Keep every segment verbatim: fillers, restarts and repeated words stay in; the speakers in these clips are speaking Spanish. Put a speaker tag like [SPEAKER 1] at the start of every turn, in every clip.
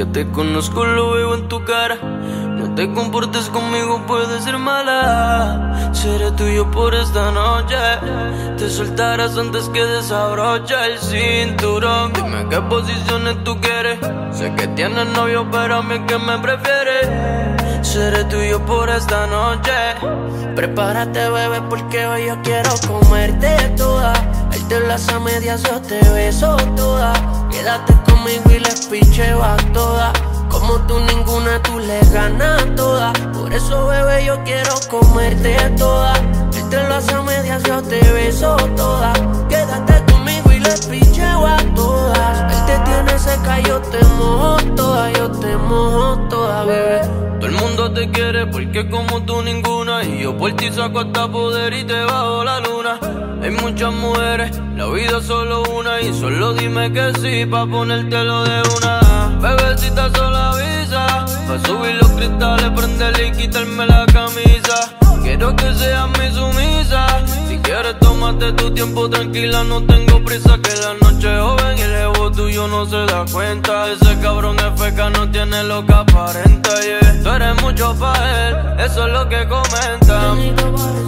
[SPEAKER 1] Ya te conozco, lo veo en tu cara. No te comportes conmigo, puedes ser mala. Seré tuyo por esta noche. Te soltarás antes que desabroche el cinturón. Dime qué posiciones tú quieres. Sé que tienes novio, pero a mí es que me prefieres. Seré tuyo por esta noche.
[SPEAKER 2] Prepárate, bebé, porque hoy yo quiero comerte toda. Él te las a medias, yo te beso toda. Quédate conmigo y les picheo a toda. Como tú ninguna, tú le ganas toda. Por eso, bebé, yo quiero comerte toda. Él te lo hace a medias, yo te beso toda. Quédate conmigo y les picheo a todas. Él te tiene seca, yo te mojo toda. Yo te mojo toda, bebé.
[SPEAKER 1] Todo el mundo te quiere porque como tú ninguna. Y yo por ti saco hasta poder y te bajo la luna. Hay muchas mujeres, la vida es solo una. Y solo dime que sí pa' ponértelo de una. Bebecita solo avisa, pa' subir los cristales, prenderle y quitarme la camisa. Quiero que seas mi sumisa. Si quieres tómate tu tiempo tranquila, no tengo prisa. Que la noche es joven y el ego tuyo no se da cuenta. Ese cabrón es feca, no tiene lo que aparenta, yeah. Tú eres mucho pa' él, eso es lo que comentan.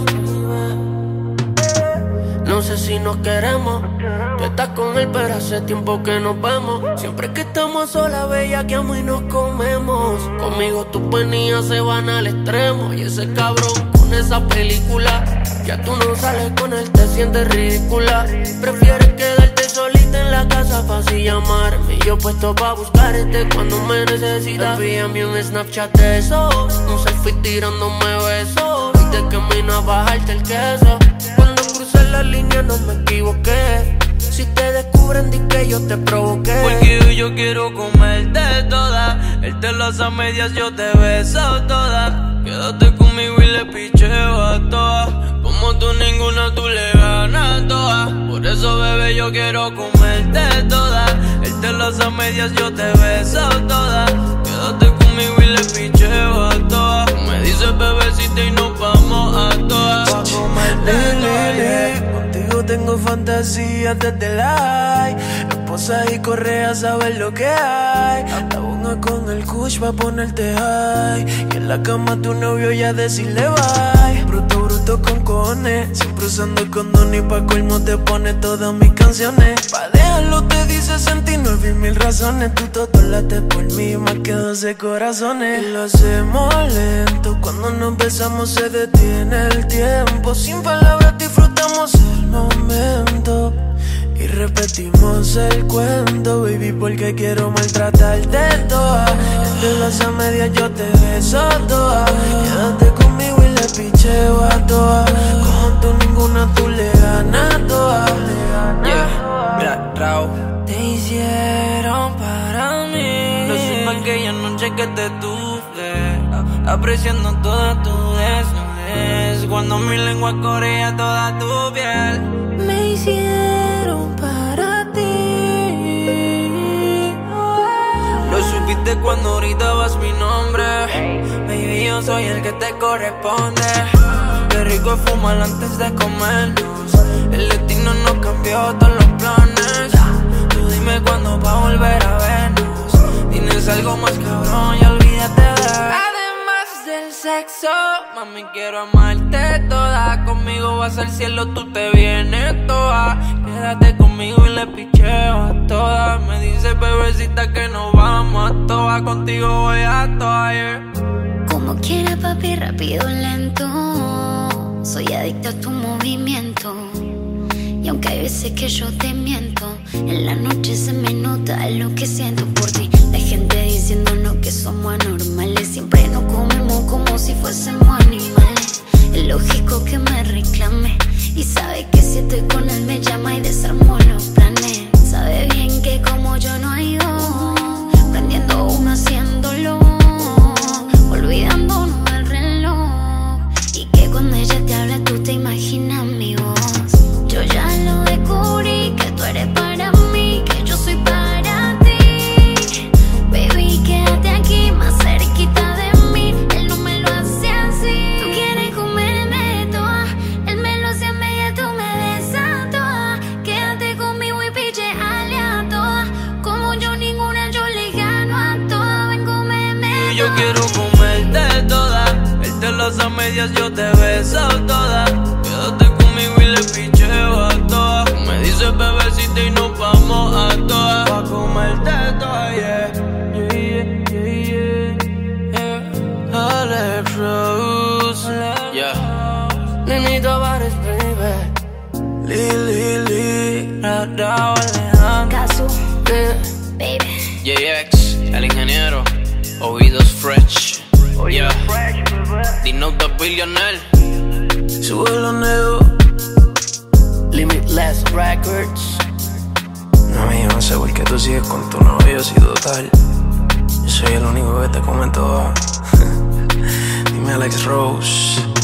[SPEAKER 2] No sé si nos queremos. Tú estás con él, pero hace tiempo que nos vemos. Siempre que estamos solas, bellaqueamos y nos comemos. Conmigo tus penías se van al extremo. Y ese cabrón con esa película, ya tú no sales con él, te sientes ridícula. Prefieres quedarte solita en la casa pa' así llamarme. Y yo puesto pa' buscarte cuando me necesitas. Envíame un Snapchat de esos, un selfie tirándome besos. Y te camino a bajarte el queso. Cuando crucé la línea no me equivoqué. Si te descubren, di que yo te provoqué.
[SPEAKER 1] Porque hoy yo quiero comerte toda. Él te lo hace a medias, yo te beso toda. Quédate conmigo y le picheo a todas. Como tú ninguna, tú le ganas toda. Por eso, bebé, yo quiero comerte toda. Él te lo hace a medias, yo te beso toda. Quédate conmigo y le picheo a todas. Me dices bebecita y nos vamos a todas.
[SPEAKER 2] Pa' comerte toda.
[SPEAKER 3] Contigo tengo fantasías desde el high. Esposas y correas, sabes lo que hay. La bonga con el kush pa' ponerte high. Y en la cama tu novio ya decirle bye. Bruto, bruto con cojones. Siempre usando condón y pa' colmo te pone todas mis canciones. Pa' dejarlo te dice sentir nueve mil razones. Tú todo late por mí más que doce corazones. Y lo hacemos lento. Cuando nos besamos se detiene el tiempo. Sin palabras disfrutamos el momento. Y repetimos el cuento, baby, porque quiero maltratarte toda. Entre las a medias yo te beso toda. Quédate conmigo y le picheo a toda. Como tú ninguna, tú le ganas toda.
[SPEAKER 1] Yeah, mira, Rao.
[SPEAKER 2] Te hicieron para mí.
[SPEAKER 1] Lo supe aquella noche que te tuve, apreciando toda tu desnudez. Cuando mi lengua corría toda tu piel.
[SPEAKER 2] Me hicieron para ti.
[SPEAKER 1] Lo supiste cuando gritabas mi nombre. Baby, yo soy el que te corresponde. Qué rico es fumar antes de comernos. El destino nos cambió todos los planes. Tú dime cuándo pa' volver a vernos. Tienes algo más cabrón y olvídate de... Además del sexo, mami, quiero amarte toda. Conmigo vas al cielo, tú te vienes toda. Quédate conmigo y le picheo a todas. Me dice bebecita que nos vamos a todas. Contigo voy a todas, yeah.
[SPEAKER 4] Como quiera, papi, rápido, lento. Soy adicta a tu movimiento. Y aunque hay veces que yo te miento, en la noche se me nota lo que siento por ti. La gente diciéndonos que somos anormales. Siempre nos comemos como si fuésemos animales. Es lógico que me reclame. Y sabe que si estoy con él me llama y desarmo los planes. Sabe bien que como yo no hay dos, prendiendo uno haciéndolo, olvidándonos del reloj. Y que cuando ella te habla tú te imaginas mi voz. Yo ya lo descubrí, que tú eres para mí, que yo soy para ti. Baby, quédate aquí más cerquita de mí. Él no me lo hace así. Tú quieres comerme toda. Él me lo hace a media, tú me besas toda. Quédate conmigo y piche ale a toda. Como yo ninguna, yo le gano a todas.
[SPEAKER 1] yo quiero comerte toda. Él te las a medias, yo te beso toda. Quédate conmigo y le picheo a todas. Me dices bebecita y nos vamos a todas. Pa' comerte toda, yeah. Yeah, yeah, yeah, yeah. Alex Rose, yeah.
[SPEAKER 2] Nini Tavares, baby.
[SPEAKER 3] Li, li, li.
[SPEAKER 1] Radao Alejandro,
[SPEAKER 4] Casu,
[SPEAKER 2] Yeah.
[SPEAKER 4] baby.
[SPEAKER 1] J X, el ingeniero. Oídos fresh, yeah. Dino the Billionaire.
[SPEAKER 3] Súbelo, nego.
[SPEAKER 2] Limitless Records.
[SPEAKER 3] No, mijo, no sé por qué tú sigues con tu novio si total. Yo soy el único que te comento. Dime Alex Rose.